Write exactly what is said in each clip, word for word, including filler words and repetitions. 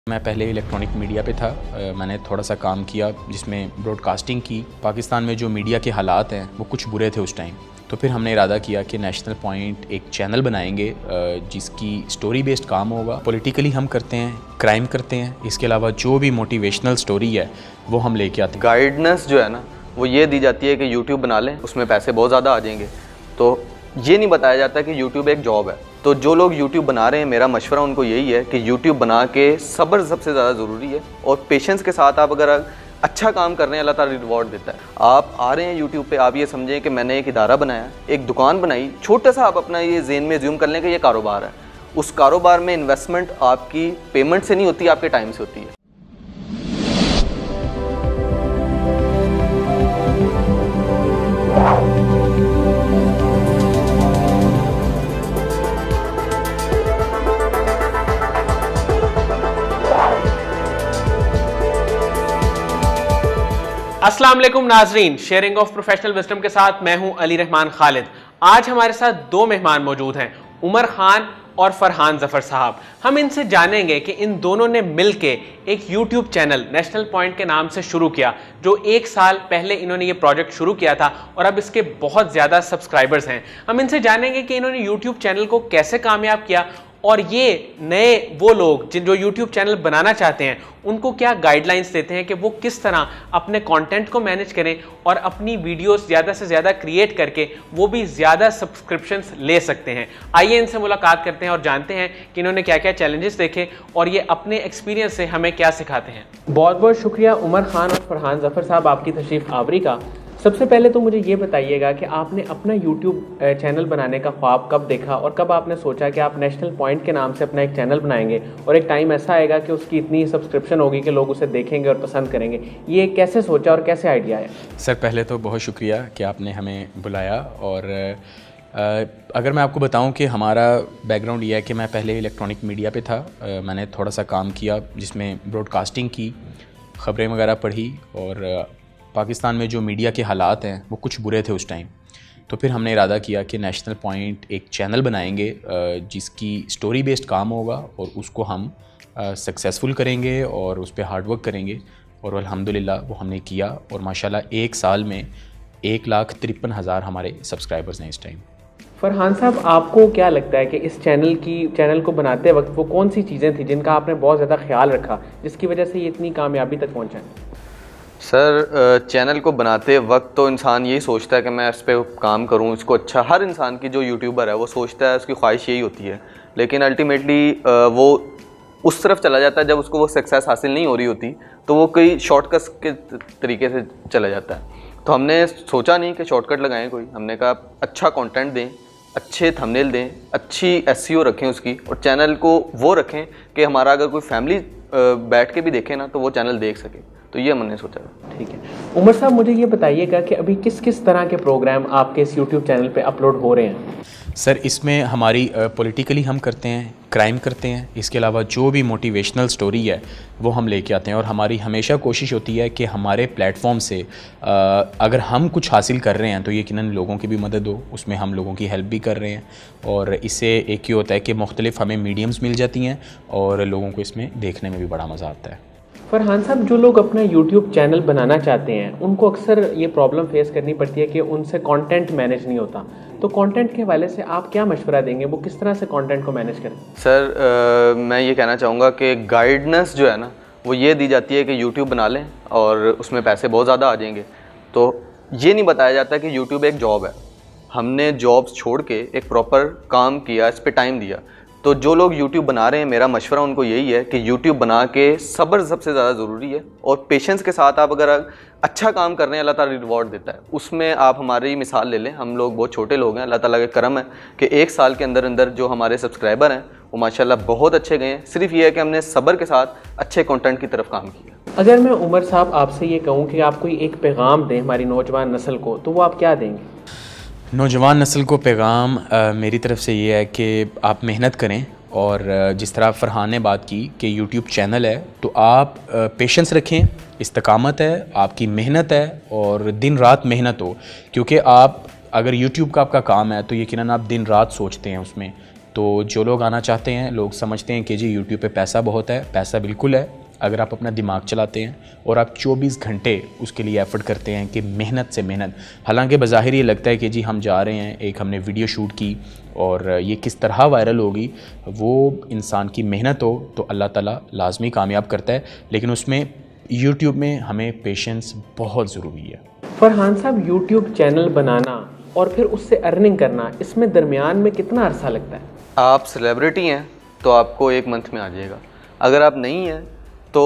मैं पहले electronic media पे था। मैंने थोड़ा सा काम किया जिसमें ब्रॉडकास्टिंग की। पाकिस्तान में जो मीडिया के हालात हैं वो कुछ बुरे थे उस टाइम, तो फिर हमने इरादा किया कि नेशनल पॉइंट एक चैनल बनाएंगे जिसकी स्टोरी बेस्ड काम होगा। पॉलिटिकली हम करते हैं, क्राइम करते हैं, इसके अलावा जो भी मोटिवेशनल स्टोरी है वो हम लेके आते हैं। गाइडेंस जो है ना वो ये दी जाती है कि यूट्यूब बना लें, उसमें पैसे बहुत ज़्यादा आ जाएंगे। तो ये नहीं बताया जाता कि यूट्यूब एक जॉब है। तो जो लोग यूट्यूब बना रहे हैं, मेरा मशवरा उनको यही है कि यूट्यूब बना के सब्र सबसे ज़्यादा ज़रूरी है, और पेशेंस के साथ आप अगर अच्छा काम कर रहे हैं अल्लाह ताला रिवॉर्ड देता है। आप आ रहे हैं यूट्यूब पे, आप ये समझें कि मैंने एक इदारा बनाया, एक दुकान बनाई, छोटा सा आप अपना ये ज़हन में ज़ूम कर लें कि ये कारोबार है। उस कारोबार में इन्वेस्टमेंट आपकी पेमेंट से नहीं होती, आपके टाइम से होती है। अस्सलाम वालेकुम नाजरीन, शेयरिंग ऑफ प्रोफेशनल विजडम के साथ मैं हूं अली रहमान खालिद। आज हमारे साथ दो मेहमान मौजूद हैं, उमर खान और फरहान जफर साहब। हम इनसे जानेंगे कि इन दोनों ने मिलके एक यूट्यूब चैनल नेशनल पॉइंट के नाम से शुरू किया, जो एक साल पहले इन्होंने ये प्रोजेक्ट शुरू किया था और अब इसके बहुत ज़्यादा सब्सक्राइबर्स हैं। हम इनसे जानेंगे कि इन्होंने यूट्यूब चैनल को कैसे कामयाब किया, और ये नए वो लोग जिन जो यूट्यूब चैनल बनाना चाहते हैं उनको क्या गाइडलाइंस देते हैं कि वो किस तरह अपने कंटेंट को मैनेज करें और अपनी वीडियोस ज़्यादा से ज़्यादा क्रिएट करके वो भी ज़्यादा सब्सक्रिप्शंस ले सकते हैं। आइए इनसे मुलाकात करते हैं और जानते हैं कि इन्होंने क्या क्या चैलेंजेस देखे और ये अपने एक्सपीरियंस से हमें क्या सिखाते हैं। बहुत बहुत शुक्रिया उमर खान और फरहान जफर साहब आपकी तशरीफ़ आवरी का। सबसे पहले तो मुझे ये बताइएगा कि आपने अपना यूट्यूब चैनल बनाने का ख्वाब कब देखा और कब आपने सोचा कि आप नेशनल पॉइंट के नाम से अपना एक चैनल बनाएंगे और एक टाइम ऐसा आएगा कि उसकी इतनी सब्सक्रिप्शन होगी कि लोग उसे देखेंगे और पसंद करेंगे। ये कैसे सोचा और कैसे आइडिया आया? सर पहले तो बहुत शुक्रिया कि आपने हमें बुलाया। और अगर मैं आपको बताऊं कि हमारा बैकग्राउंड ये है कि मैं पहले इलेक्ट्रॉनिक मीडिया पे था। मैंने थोड़ा सा काम किया जिसमें ब्रॉडकास्टिंग की, ख़बरें वगैरह पढ़ी, और पाकिस्तान में जो मीडिया के हालात हैं वो कुछ बुरे थे उस टाइम, तो फिर हमने इरादा किया कि नेशनल पॉइंट एक चैनल बनाएंगे जिसकी स्टोरी बेस्ड काम होगा और उसको हम सक्सेसफुल करेंगे और उस पर हार्ड वर्क करेंगे। और अल्हम्दुलिल्लाह वो हमने किया और माशाल्लाह एक साल में एक लाख तिरपन हज़ार हमारे सब्सक्राइबर्स हैं इस टाइम। फरहान साहब, आपको क्या लगता है कि इस चैनल की चैनल को बनाते वक्त वो कौन सी चीज़ें थी जिनका आपने बहुत ज़्यादा ख्याल रखा जिसकी वजह से ये इतनी कामयाबी तक पहुँचा? सर चैनल को बनाते वक्त तो इंसान यही सोचता है कि मैं इस पर काम करूं, इसको अच्छा। हर इंसान की जो यूट्यूबर है वो सोचता है, उसकी ख्वाहिश यही होती है, लेकिन अल्टीमेटली वो उस तरफ चला जाता है। जब उसको वो सक्सेस हासिल नहीं हो रही होती तो वो कई शॉर्टकट्स के तरीके से चला जाता है। तो हमने सोचा नहीं कि शॉर्टकट लगाएं कोई, हमने कहा अच्छा कंटेंट दें, अच्छे थंबनेल दें, अच्छी एसईओ रखें उसकी, और चैनल को वो रखें कि हमारा अगर कोई फैमिली बैठ के भी देखे ना तो वो चैनल देख सके। तो ये हमने सोचा। ठीक है उमर साहब, मुझे ये बताइएगा कि अभी किस किस तरह के प्रोग्राम आपके इस यूट्यूब चैनल पे अपलोड हो रहे हैं? सर इसमें हमारी पॉलिटिकली हम करते हैं, क्राइम करते हैं, इसके अलावा जो भी मोटिवेशनल स्टोरी है वो हम लेके आते हैं। और हमारी हमेशा कोशिश होती है कि हमारे प्लेटफॉर्म से आ, अगर हम कुछ हासिल कर रहे हैं तो यकीनन लोगों की भी मदद हो, उसमें हम लोगों की हेल्प भी कर रहे हैं। और इससे एक ही होता है कि मुख्तलिफ हमें मीडियम्स मिल जाती हैं और लोगों को इसमें देखने में भी बड़ा मज़ा आता है। फरहान साहब, जो लोग अपना यूट्यूब चैनल बनाना चाहते हैं उनको अक्सर ये प्रॉब्लम फेस करनी पड़ती है कि उनसे कंटेंट मैनेज नहीं होता, तो कंटेंट के हवाले से आप क्या मशवरा देंगे, वो किस तरह से कंटेंट को मैनेज करें? सर आ, मैं ये कहना चाहूँगा कि गाइडेंस जो है ना वो ये दी जाती है कि यूट्यूब बना लें और उसमें पैसे बहुत ज़्यादा आ जाएंगे। तो ये नहीं बताया जाता कि यूट्यूब एक जॉब है। हमने जॉब्स छोड़ के एक प्रॉपर काम किया, इस पर टाइम दिया। तो जो लोग यूट्यूब बना रहे हैं, मेरा मशवरा उनको यही है कि यूट्यूब बना के सब्र सबसे ज़्यादा ज़रूरी है, और पेशेंस के साथ आप अगर अच्छा काम कर रहे हैं अल्लाह ताला रिवॉर्ड देता है। उसमें आप हमारी मिसाल ले लें, हम लोग बहुत छोटे लोग हैं, अल्लाह ताला का करम है कि एक साल के अंदर अंदर जो हमारे सब्सक्राइबर हैं वो माशाल्लाह बहुत अच्छे गए हैं। सिर्फ ये है कि हमने सब्र के साथ अच्छे कंटेंट की तरफ काम किया। अगर मैं उमर साहब आपसे ये कहूँ कि आप कोई एक पैगाम दें हमारी नौजवान नस्ल को, तो वो आप क्या देंगे? नौजवान नस्ल को पैगाम आ, मेरी तरफ से ये है कि आप मेहनत करें, और जिस तरह फरहान ने बात की कि यूट्यूब चैनल है तो आप पेशेंस रखें, इस्तकामत है, आपकी मेहनत है और दिन रात मेहनत हो। क्योंकि आप अगर यूट्यूब का आपका काम है तो यकीनन आप दिन रात सोचते हैं उसमें तो जो लोग आना चाहते हैं, लोग समझते हैं कि जी यूट्यूब पे पैसा बहुत है, पैसा बिल्कुल है अगर आप अपना दिमाग चलाते हैं और आप चौबीस घंटे उसके लिए एफर्ट करते हैं कि मेहनत से मेहनत। हालांकि बज़ाहिर ये लगता है कि जी हम जा रहे हैं, एक हमने वीडियो शूट की और ये किस तरह वायरल होगी, वो इंसान की मेहनत हो तो अल्लाह ताला लाजमी कामयाब करता है, लेकिन उसमें यूट्यूब में हमें पेशेंस बहुत ज़रूरी है। फरहान साहब, यूट्यूब चैनल बनाना और फिर उससे अर्निंग करना, इसमें दरमियान में कितना अरसा लगता है? आप सेलिब्रिटी हैं तो आपको एक मंथ में आ जाएगा। अगर आप नहीं हैं तो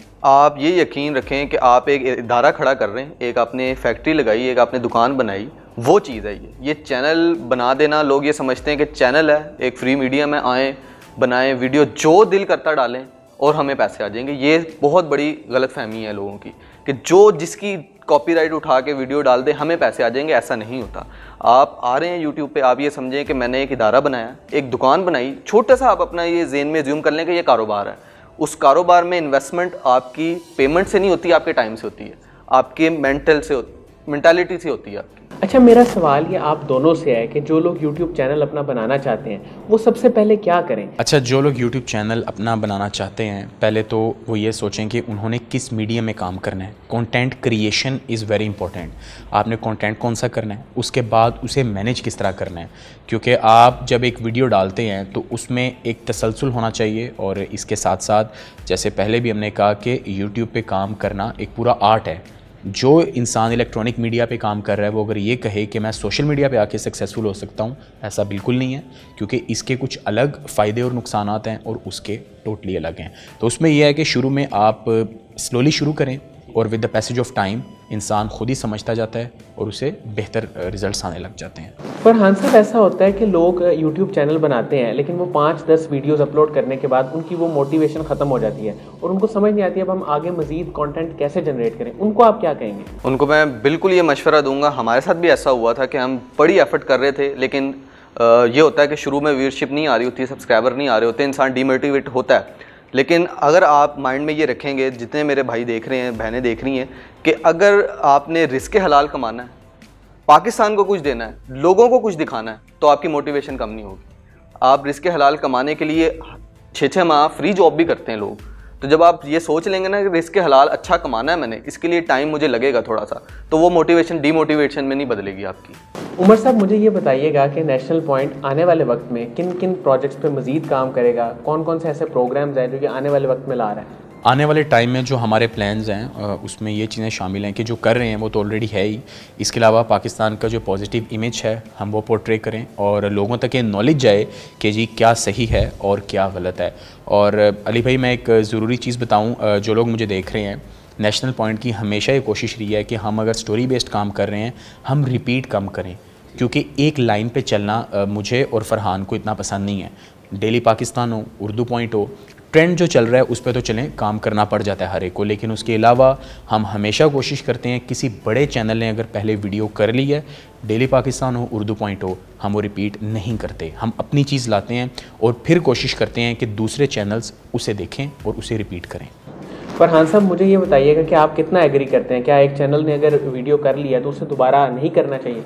आप ये यकीन रखें कि आप एक इदारा खड़ा कर रहे हैं, एक आपने फैक्ट्री लगाई, एक आपने दुकान बनाई, वो चीज़ है ये ये चैनल बना देना। लोग ये समझते हैं कि चैनल है, एक फ्री मीडियम है, आएँ बनाएं वीडियो जो दिल करता डालें और हमें पैसे आ जाएंगे। ये बहुत बड़ी गलतफहमी है लोगों की कि जो जिसकी कॉपीराइट उठा के वीडियो डाल दे हमें पैसे आ जाएंगे, ऐसा नहीं होता। आप आ रहे हैं यूट्यूब पे, आप ये समझें कि मैंने एक इदारा बनाया, एक दुकान बनाई, छोटा सा आप अपना ये ज़हन में ज़ूम कर लें कि ये कारोबार है। उस कारोबार में इन्वेस्टमेंट आपकी पेमेंट से नहीं होती, आपके टाइम से होती है, आपके मेंटल से मेंटालिटी से होती है आपकी। अच्छा, मेरा सवाल ये आप दोनों से है कि जो लोग यूट्यूब चैनल अपना बनाना चाहते हैं वो सबसे पहले क्या करें? अच्छा, जो लोग यूट्यूब चैनल अपना बनाना चाहते हैं, पहले तो वो ये सोचें कि उन्होंने किस मीडियम में काम करना है। Content creation is very important. आपने कंटेंट कौन सा करना है, उसके बाद उसे मैनेज किस तरह करना है, क्योंकि आप जब एक वीडियो डालते हैं तो उसमें एक तसलसल होना चाहिए। और इसके साथ साथ जैसे पहले भी हमने कहा कि यूट्यूब पे काम करना एक पूरा आर्ट है। जो इंसान इलेक्ट्रॉनिक मीडिया पे काम कर रहा है वो अगर ये कहे कि मैं सोशल मीडिया पे आके सक्सेसफुल हो सकता हूँ, ऐसा बिल्कुल नहीं है, क्योंकि इसके कुछ अलग फ़ायदे और नुकसानात हैं और उसके टोटली अलग हैं। तो उसमें यह है कि शुरू में आप स्लोली शुरू करें और with the passage of time इंसान खुद ही समझता जाता है और उसे बेहतर रिजल्ट्स आने लग जाते हैं। फरहान साहब, ऐसा होता है कि लोग यूट्यूब चैनल बनाते हैं लेकिन वो पाँच दस वीडियोस अपलोड करने के बाद उनकी वो मोटिवेशन ख़त्म हो जाती है और उनको समझ नहीं आती अब हम आगे मज़ीद कंटेंट कैसे जनरेट करें। उनको आप क्या कहेंगे? उनको मैं बिल्कुल ये मशवरा दूंगा, हमारे साथ भी ऐसा हुआ था कि हम बड़ी एफर्ट कर रहे थे, लेकिन ये होता है कि शुरू में व्यूअरशिप नहीं आ रही होती, सब्सक्राइबर नहीं आ रहे होते, इंसान डीमोटिवेट होता है। लेकिन अगर आप माइंड में ये रखेंगे, जितने मेरे भाई देख रहे हैं, बहनें देख रही हैं, कि अगर आपने रिस्क हलाल कमाना है, पाकिस्तान को कुछ देना है, लोगों को कुछ दिखाना है, तो आपकी मोटिवेशन कम नहीं होगी। आप रिस्क हलाल कमाने के लिए छः छः माह फ्री जॉब भी करते हैं लोग। तो जब आप ये सोच लेंगे ना कि रिस्क हलाल अच्छा कमाना है मैंने, इसके लिए टाइम मुझे लगेगा थोड़ा सा, तो वो मोटिवेशन डीमोटिवेशन में नहीं बदलेगी आपकी। उमर साहब, मुझे ये बताइएगा कि नेशनल पॉइंट आने वाले वक्त में किन किन प्रोजेक्ट्स पे मज़ीद काम करेगा, कौन कौन से ऐसे प्रोग्राम्स हैं जो कि आने वाले वक्त में ला रहा है? आने वाले टाइम में जो हमारे प्लान्स हैं उसमें ये चीज़ें शामिल हैं कि जो कर रहे हैं वो तो ऑलरेडी है ही। इसके अलावा पाकिस्तान का जो पॉजिटिव इमेज है हम वो पोर्ट्रे करें और लोगों तक ये नॉलेज जाए कि जी क्या सही है और क्या गलत है। और अली भाई, मैं एक ज़रूरी चीज़ बताऊँ, जो लोग मुझे देख रहे हैं, नेशनल पॉइंट की हमेशा ये कोशिश रही है कि हम अगर स्टोरी बेस्ड काम कर रहे हैं हम रिपीट कम करें, क्योंकि एक लाइन पे चलना मुझे और फरहान को इतना पसंद नहीं है। डेली पाकिस्तान हो, उर्दू पॉइंट हो, ट्रेंड जो चल रहा है उस पर तो चलें, काम करना पड़ जाता है हर एक को, लेकिन उसके अलावा हम हमेशा कोशिश करते हैं किसी बड़े चैनल ने अगर पहले वीडियो कर ली है, डेली पाकिस्तान हो, उर्दू पॉइंट हो, हम वो रिपीट नहीं करते। हम अपनी चीज़ लाते हैं और फिर कोशिश करते हैं कि दूसरे चैनल्स उसे देखें और उसे रिपीट करें। फरहान साहब, मुझे ये बताइएगा कि आप कितना एग्री करते हैं, क्या एक चैनल ने अगर वीडियो कर लिया तो उसे दोबारा नहीं करना चाहिए?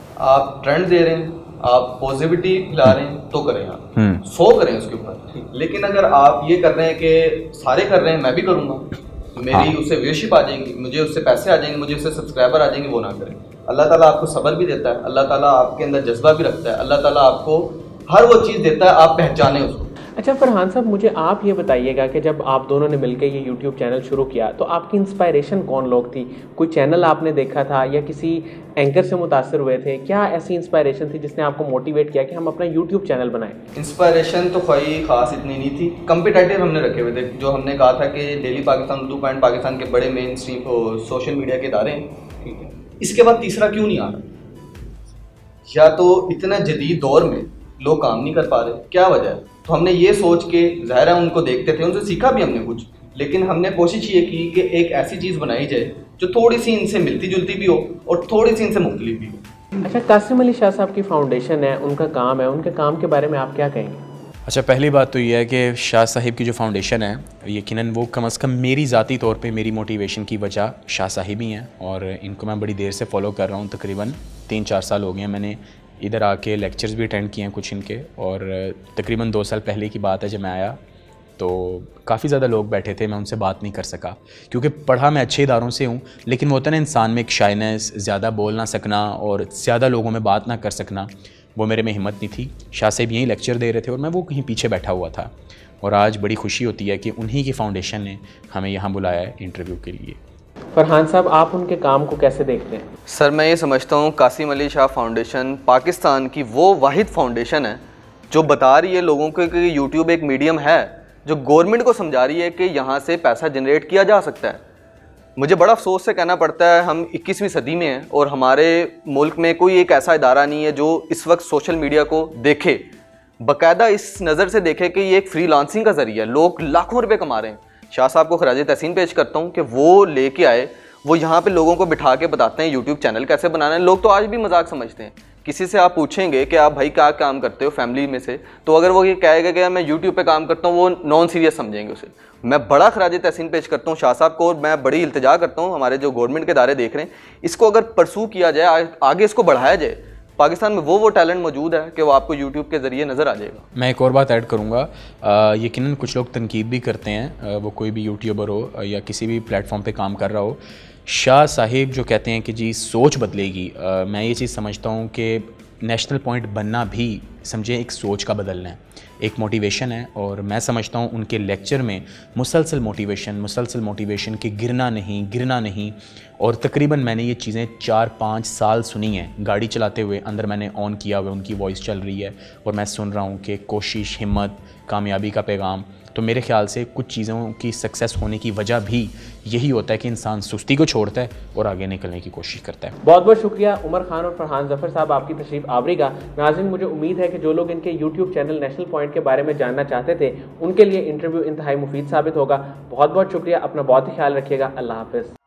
आप ट्रेंड दे रहे हैं, आप पॉजिटिविटी फैला रहे हैं तो करें, आप सो करें उसके ऊपर। लेकिन अगर आप ये कर रहे हैं कि सारे कर रहे हैं मैं भी करूँगा, मेरी हाँ। उससे व्यूअरशिप आ जाएंगी, मुझे उससे पैसे आ जाएंगे, मुझे उससे सब्सक्राइबर आ जाएंगे, वो ना करें। अल्लाह ताला आपको सब्र भी देता है, अल्लाह ताला आपके अंदर जज्बा भी रखता है, अल्लाह ताला आपको हर वो चीज़ देता है, आप पहचाने उसको। अच्छा फरहान साहब, मुझे आप ये बताइएगा कि जब आप दोनों ने मिलकर ये यूट्यूब चैनल शुरू किया तो आपकी इंस्पायरेशन कौन लोग थी? कोई चैनल आपने देखा था या किसी एंकर से मुतासर हुए थे? क्या ऐसी इंस्पायरेशन थी जिसने आपको मोटिवेट किया कि हम अपना यूट्यूब चैनल बनाएं? इंस्पायरेशन तो कोई खास इतनी नहीं थी, कम्पिटेटिव हमने रखे हुए थे। जो हमने कहा था कि डेली पाकिस्तान, उर्दू पॉइंट पाकिस्तान के बड़े मेन स्ट्रीम सोशल मीडिया के इदारे हैं, ठीक है। इसके बाद तीसरा क्यों नहीं आ रहा? या तो इतना जदीद दौर में लोग काम नहीं कर पा रहे, क्या वजह है? तो हमने ये सोच के, ज़ाहिर है उनको देखते थे, उनसे सीखा भी हमने कुछ, लेकिन हमने कोशिश ये की कि एक ऐसी चीज़ बनाई जाए जो थोड़ी सी इनसे मिलती जुलती भी हो और थोड़ी सी इनसे मुख्तलिफ भी हो। अच्छा, कासिम अली शाह साहब की फाउंडेशन है, उनका काम है, उनके काम के बारे में आप क्या कहेंगे? अच्छा, पहली बात तो ये है कि शाह साहिब की जो फाउंडेशन है, यकीनन वो कम अज़ कम मेरी ज़ाती तौर पे मेरी मोटिवेशन की वजह शाह साहिब ही हैं और इनको मैं बड़ी देर से फॉलो कर रहा हूँ, तकरीबन तीन चार साल हो गए हैं मैंने इधर आके लेक्चर्स भी अटेंड किए हैं कुछ इनके, और तकरीबन दो साल पहले की बात है जब मैं आया तो काफ़ी ज़्यादा लोग बैठे थे, मैं उनसे बात नहीं कर सका क्योंकि पढ़ा मैं अच्छे इदारों से हूँ, लेकिन वो होता है ना इंसान में एक शाइनेस, ज़्यादा बोल ना सकना और ज़्यादा लोगों में बात ना कर सकना, वो मेरे में हिम्मत नहीं थी। शाह साहब यहीं लेक्चर दे रहे थे और मैं वो कहीं पीछे बैठा हुआ था, और आज बड़ी खुशी होती है कि उन्हीं की फाउंडेशन ने हमें यहाँ बुलाया है इंटरव्यू के लिए। फरहान साहब, आप उनके काम को कैसे देखते हैं? सर मैं ये समझता हूँ कासिम अली शाह फाउंडेशन पाकिस्तान की वो वाहिद फाउंडेशन है जो बता रही है लोगों को कि यूट्यूब एक मीडियम है, जो गवर्नमेंट को समझा रही है कि यहाँ से पैसा जनरेट किया जा सकता है। मुझे बड़ा अफसोस से कहना पड़ता है हम इक्कीसवीं सदी में हैं और हमारे मुल्क में कोई एक ऐसा इदारा नहीं है जो इस वक्त सोशल मीडिया को देखे, बाकायदा इस नज़र से देखे कि ये एक फ्रीलांसिंग का ज़रिया है, लोग लाखों रुपए कमा रहे हैं। शाह साहब को खराज तहसीन पेश करता हूँ कि वो लेके आए, वो यहाँ पे लोगों को बिठा के बताते हैं यूट्यूब चैनल कैसे बनाना है। लोग तो आज भी मजाक समझते हैं। किसी से आप पूछेंगे कि आप भाई क्या काम करते हो फैमिली में से, तो अगर वो ये कहेगा कि मैं यूट्यूब पे काम करता हूँ, वो नॉन सीरियस समझेंगे उसे। मैं बड़ा खराज तहसीन पेश करता हूँ शाह साहब को, और मैं बड़ी इल्तिजा करता हूँ हमारे जो गवर्नमेंट के इदारे देख रहे हैं, इसको अगर परसू किया जाए, आगे इसको बढ़ाया जाए। पाकिस्तान में वो वो टैलेंट मौजूद है कि वो आपको यूट्यूब के ज़रिए नज़र आ जाएगा। मैं एक और बात ऐड करूँगा, यकीनन कुछ लोग तनकीद भी करते हैं, वो कोई भी यूट्यूबर हो या किसी भी प्लेटफॉर्म पे काम कर रहा हो। शाह साहिब जो कहते हैं कि जी सोच बदलेगी, आ, मैं ये चीज़ समझता हूँ कि नेशनल पॉइंट बनना भी समझे एक सोच का बदलना है, एक मोटिवेशन है, और मैं समझता हूँ उनके लेक्चर में मुसलसल मोटिवेशन मुसलसल मोटिवेशन कि गिरना नहीं गिरना नहीं। और तकरीबन मैंने ये चीज़ें चार पाँच साल सुनी हैं, गाड़ी चलाते हुए अंदर मैंने ऑन किया हुआ उनकी वॉइस चल रही है और मैं सुन रहा हूँ कि कोशिश, हिम्मत, कामयाबी का पैगाम। तो मेरे ख्याल से कुछ चीज़ों की सक्सेस होने की वजह भी यही होता है कि इंसान सुस्ती को छोड़ता है और आगे निकलने की कोशिश करता है। बहुत बहुत शुक्रिया उमर खान और फरहान जफर साहब आपकी तशरीफ आवरी का। नाज़रीन, मुझे उम्मीद है कि जो लोग इनके यूट्यूब चैनल नेशनल पॉइंट के बारे में जानना चाहते थे उनके लिए इंटरव्यू इंतहाई मुफीद साबित होगा। बहुत बहुत शुक्रिया, अपना बहुत ही ख्याल रखिएगा। अल्लाह हाफिज़।